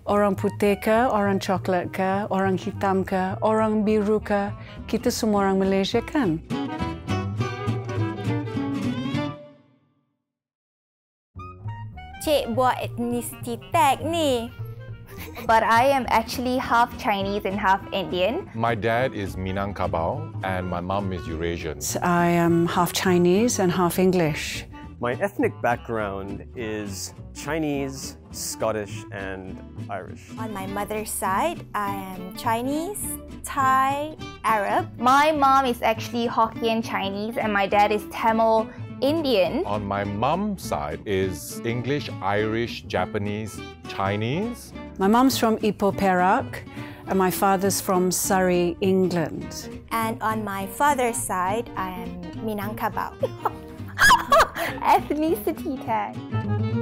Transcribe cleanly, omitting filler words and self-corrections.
Orang putih ke, orang coklat ke, orang hitam ke, orang biru ke, kita semua orang Malaysia kan? Cik buat ethnicity tag ni. But I am actually half Chinese and half Indian. My dad is Minangkabau and my mom is Eurasian. I am half Chinese and half English. My ethnic background is Chinese, Scottish, and Irish. On my mother's side, I am Chinese, Thai, Arab. My mom is actually Hokkien Chinese and my dad is Tamil Indian. On my mom's side is English, Irish, Japanese, Chinese. My mum's from Ipoh, Perak, and my father's from Surrey, England. And on my father's side, I am Minangkabau. Ethnicity tag.